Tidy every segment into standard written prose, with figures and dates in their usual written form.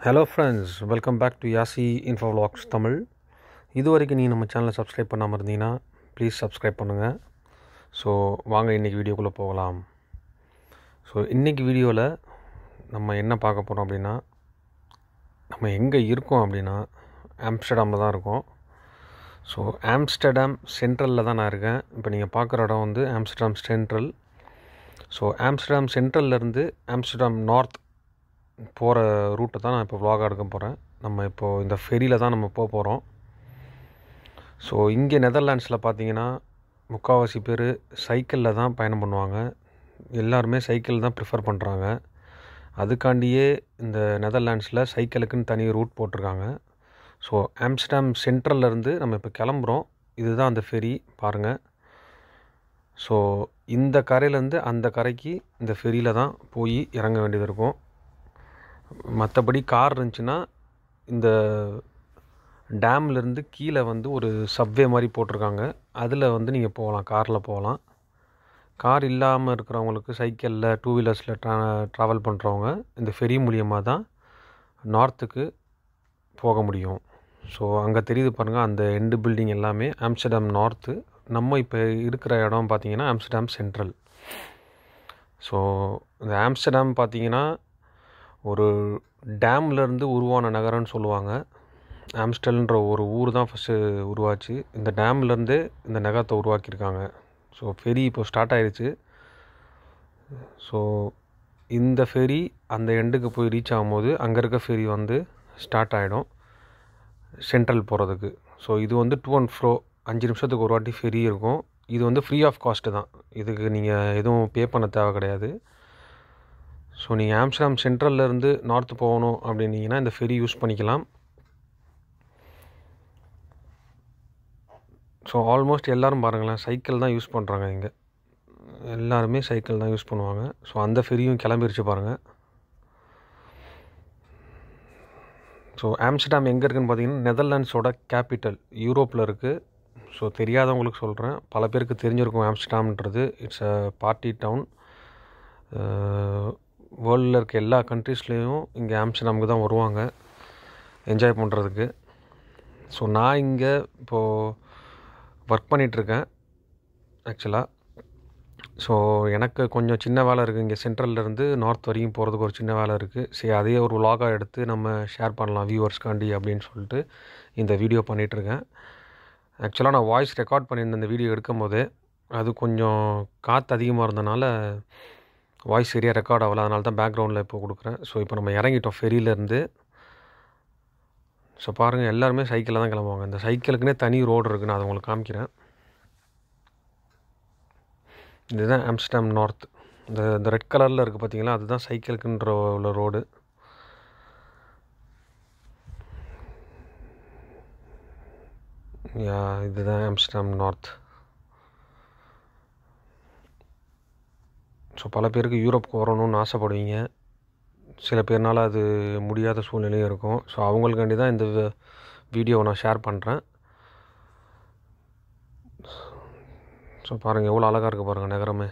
Hello friends, welcome back to Yasi Info Vlogs Tamil. இதுவரைக்கும் நீங்கள் நம்ம சேனலை சப்ஸ்கிரைப் பண்ணாமல் இருந்தீங்கன்னா ப்ளீஸ் சப்ஸ்கிரைப் பண்ணுங்கள். ஸோ வாங்க இன்றைக்கி வீடியோக்குள்ளே போகலாம். ஸோ இன்றைக்கி வீடியோவில் நம்ம என்ன பார்க்க போகிறோம் அப்படின்னா, நம்ம எங்கே இருக்கோம் அப்படின்னா ஆம்ஸ்டர்டாமில் தான் இருக்கோம். ஸோ ஆம்ஸ்டர்டாம் சென்ட்ரலில் தான் நான் இருக்கேன். இப்போ நீங்கள் பார்க்குற இடம் வந்து ஆம்ஸ்டர்டாம் சென்ட்ரல். ஸோ ஆம்ஸ்டர்டாம் சென்ட்ரல்லேருந்து ஆம்ஸ்டர்டாம் நார்த் போகிற ரூட்டை தான் நான் இப்போ vlog எடுக்க போகிறேன். நம்ம இப்போது இந்த ஃபெரியில் தான் நம்ம போக போகிறோம். ஸோ இங்கே நெதர்லாண்ட்ஸில் பார்த்தீங்கன்னா முக்கால்வாசி பேர் சைக்கிளில் தான் பயணம் பண்ணுவாங்க. எல்லாருமே சைக்கிள் தான் ப்ரிஃபர் பண்ணுறாங்க. அதுக்காண்டியே இந்த நெதர்லாண்ட்ஸில் சைக்கிளுக்குன்னு தனி ரூட் போட்டிருக்காங்க. ஸோ ஆம்ஸ்டர்டாம் சென்ட்ரல்லேருந்து நம்ம இப்போ கிளம்புறோம். இதுதான் அந்த ஃபெரி பாருங்கள். ஸோ இந்த கரையிலேருந்து அந்த கரைக்கு இந்த ஃபெரியில் தான் போய் இறங்க வேண்டியது இருக்கும். மற்றபடி கார் இருந்துச்சுன்னா இந்த டேம்லேருந்து கீழே வந்து ஒரு சப்வே மாதிரி போட்டிருக்காங்க. அதில் வந்து நீங்கள் போகலாம், காரில் போகலாம். கார் இல்லாமல் இருக்கிறவங்களுக்கு சைக்கிளில் டூ வீலர்ஸில் ட்ராவல் பண்ணுறவங்க இந்த ஃபெரி மூலியமாக தான் நார்த்துக்கு போக முடியும். ஸோ அங்கே தெரியுது பாருங்கள், அந்த எண்டு பில்டிங் எல்லாமே ஆம்ஸ்டர்டாம் நார்த்து. நம்ம இப்போ இருக்கிற இடம் பார்த்திங்கன்னா ஆம்ஸ்டர்டாம் சென்ட்ரல். ஸோ இந்த ஆம்ஸ்டர்டாம் பார்த்திங்கன்னா ஒரு டேம்லேருந்து உருவான நகரம்னு சொல்லுவாங்க. ஆம்ஸ்டல்ன்ற ஒரு ஊர் தான் ஃபஸ்ட்டு உருவாச்சு. இந்த டேம்லேருந்தே இந்த நகரத்தை உருவாக்கியிருக்காங்க. ஸோ ஃபெரி இப்போ ஸ்டார்ட் ஆகிடுச்சு. ஸோ இந்த ஃபெரி அந்த எண்டுக்கு போய் ரீச் ஆகும்போது அங்கே இருக்க ஃபெரி வந்து ஸ்டார்ட் ஆகிடும் சென்ட்ரல் போகிறதுக்கு. ஸோ இது வந்து டூ அண்ட் ஃப்ரோ 5 நிமிஷத்துக்கு ஒரு வாட்டி ஃபெரி இருக்கும். இது வந்து ஃப்ரீ ஆஃப் காஸ்ட்டு தான். இதுக்கு நீங்கள் எதுவும் பே பண்ண தேவை கிடையாது. ஸோ நீங்கள் ஆம்ஸ்டர்டாம் சென்ட்ரல்லேருந்து நார்த்து போகணும் அப்படின்னீங்கன்னா இந்த ஃபெரி யூஸ் பண்ணிக்கலாம். ஸோ ஆல்மோஸ்ட் எல்லோரும் பாருங்களேன் சைக்கிள் தான் யூஸ் பண்ணுறாங்க. இங்கே எல்லாருமே சைக்கிள் தான் யூஸ் பண்ணுவாங்க. ஸோ அந்த ஃபெரியும் கிளம்பிருச்சு பாருங்கள். ஸோ ஆம்ஸ்டர்டாம் எங்கே இருக்குதுன்னு பார்த்தீங்கன்னா நெதர்லாண்ட்ஸோட கேபிட்டல், யூரோப்பில் இருக்குது. ஸோ தெரியாதவங்களுக்கு சொல்கிறேன், பல பேருக்கு தெரிஞ்சிருக்கும் ஆம்ஸ்டர்டாம்ன்றது. It's a party town. வேர்ல்டில் இருக்க எல்லா கண்ட்ரீஸ்லேயும் இங்கே ஆம்ஸ்டர்டாமுக்கு தான் வருவாங்க என்ஜாய் பண்ணுறதுக்கு. ஸோ நான் இங்கே இப்போது ஒர்க் பண்ணிகிட்ருக்கேன் ஆக்சுவலாக. ஸோ எனக்கு கொஞ்சம் சின்ன வேலை இருக்குது. இங்கே சென்ட்ரல்லேருந்து நார்த் வரைக்கும் போகிறதுக்கு ஒரு சின்ன வேலை இருக்குது. சரி, அதையே ஒரு vlog-ஆ எடுத்து நம்ம ஷேர் பண்ணலாம் வியூவர்ஸ்காண்டி அப்படின்னு சொல்லிட்டு இந்த வீடியோ பண்ணிகிட்ருக்கேன். ஆக்சுவலாக நான் வாய்ஸ் ரெக்கார்ட் பண்ணியிருந்தேன் இந்த வீடியோ எடுக்கும் போதே. அது கொஞ்சம் காற்று அதிகமாக இருந்தனால வாய்ஸ் சரியாக ரெக்கார்ட் ஆகலை. அதனால தான் பேக்ரவுண்டில் இப்போ கொடுக்குறேன். ஸோ இப்போ நம்ம இறங்கிட்டோம் ஃபெரியிலேருந்து. ஸோ பாருங்கள், எல்லாருமே சைக்கிளில் தான் கிளம்புவாங்க. இந்த சைக்கிளுக்குனே தனி ரோடு இருக்குது, நான் அதை உங்களுக்கு காமிக்கிறேன். இதுதான் ஆம்ஸ்டர்டாம் நார்த். இந்த ரெட் கலரில் இருக்குது பார்த்தீங்களா, அதுதான் சைக்கிளுக்குன்ற உள்ள ரோடு. இதுதான் ஆம்ஸ்டர்டாம் நார்த். ஸோ பல பேருக்கு யூரோப்புக்கு வரணும்னு ஆசைப்படுவீங்க. சில பேர்னால் அது முடியாத சூழ்நிலையும் இருக்கும். ஸோ அவங்களுக்காண்டி தான் இந்த வீடியோவை நான் ஷேர் பண்ணுறேன். ஸோ பாருங்கள் எவ்வளோ அழகாக இருக்குது பாருங்கள் நகரமே.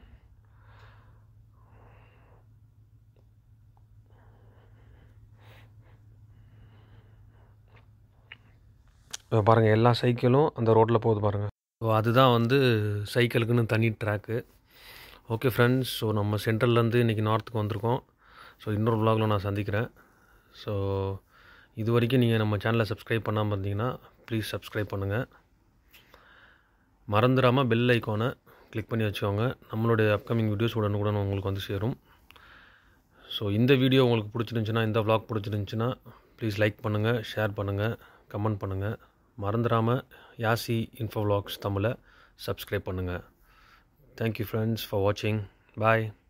இப்போ பாருங்கள் எல்லா சைக்கிளும் அந்த ரோட்டில் போகுது பாருங்கள். ஸோ அதுதான் வந்து சைக்கிளுக்குன்னு தனி ட்ராக்கு. ஓகே ஃப்ரெண்ட்ஸ், ஸோ நம்ம சென்ட்ரல்லேருந்து இன்றைக்கி நார்த்துக்கு வந்திருக்கோம். ஸோ இன்னொரு vlog-ல நான் சந்திக்கிறேன். ஸோ இது வரைக்கும் நீங்கள் நம்ம சேனலை சப்ஸ்கிரைப் பண்ணாமல் இருந்தீங்கன்னா ப்ளீஸ் சப்ஸ்கிரைப் பண்ணுங்கள். மறந்துடாமல் பெல் ஐக்கானை கிளிக் பண்ணி வச்சுக்கோங்க. நம்மளுடைய அப்கமிங் வீடியோஸ் உடனுக்குடன் உங்களுக்கு வந்து சேரும். ஸோ இந்த வீடியோ உங்களுக்கு பிடிச்சிருந்துச்சின்னா, இந்த vlog பிடிச்சிருந்துச்சின்னா ப்ளீஸ் லைக் பண்ணுங்கள், ஷேர் பண்ணுங்கள், கமெண்ட் பண்ணுங்கள். மறந்துடாமல் யாசி இன்ஃபோ vlogs தமிழை சப்ஸ்கிரைப் பண்ணுங்கள். Thank you friends for watching. Bye.